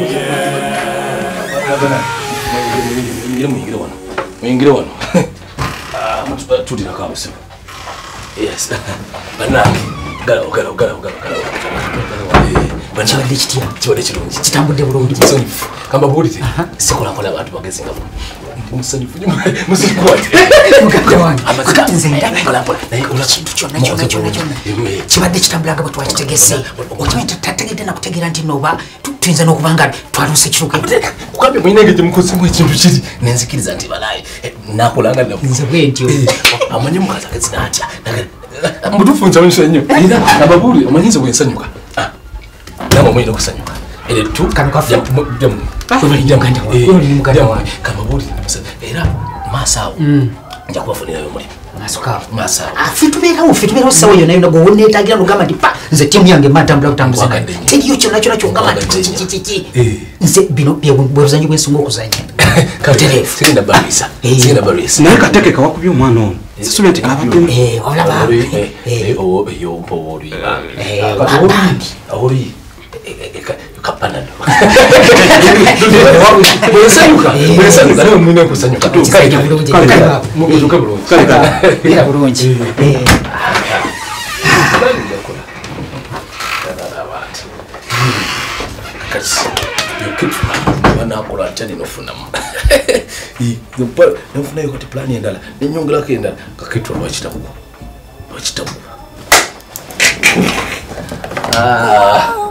Mwingine wano. Tutira kabisa. Yes. Banange. Gala. Banange chitia. Chibade chirungi. Chitambude bulungi. Musanifu. Kamba bulite. Sikola kola abantu bageze ngabo. Musanifu. Musikwate. Muganda wange. Amazika nzenda kola. Naye ola kintu kyonna. Kibadde kitambulanga bwe twakitegese. Okimanyi tategedde na kutegeera nti noba tuyinza n'okubanga twaluse kiruke. Kukambe mwinenge gye mukozemu ekintu kiri. Nenzikiriza nti balaye. Nakolanga na nze bwentyo. Amanyi mukazi akazina atya. Mutufu nsanyusa nnyo. Era ababuli omanyinza bwensanyuka. Namo mwine kusanyuka. Ele tu kanukafu. Muganda wange. Kamabuli. Era masawo. Nja kubafunira yo mulimu. Masa. Fitubeerawo sawa yona yona go neetagira lugamba ndi pa nze timu yange matambula kutambuza. Tegiyo kyonna ngamba kiki. Nze bino bwebuzanyi bw'ensinga okuzanya. Katerefu. Sina barisa. Naye kateke kawakubye omwana ono. Sisuubira nti kabaddemu. Olaba. Oli. Kapanado. Bwesanyuka nawe mwine kusanyuka. Mubuzuka bulungi. Era bulungi. Kasi yokitu banakola atani nofunamu. Nofuna yokati plani endala. Nenyongera kenda kakitu lwakitabu.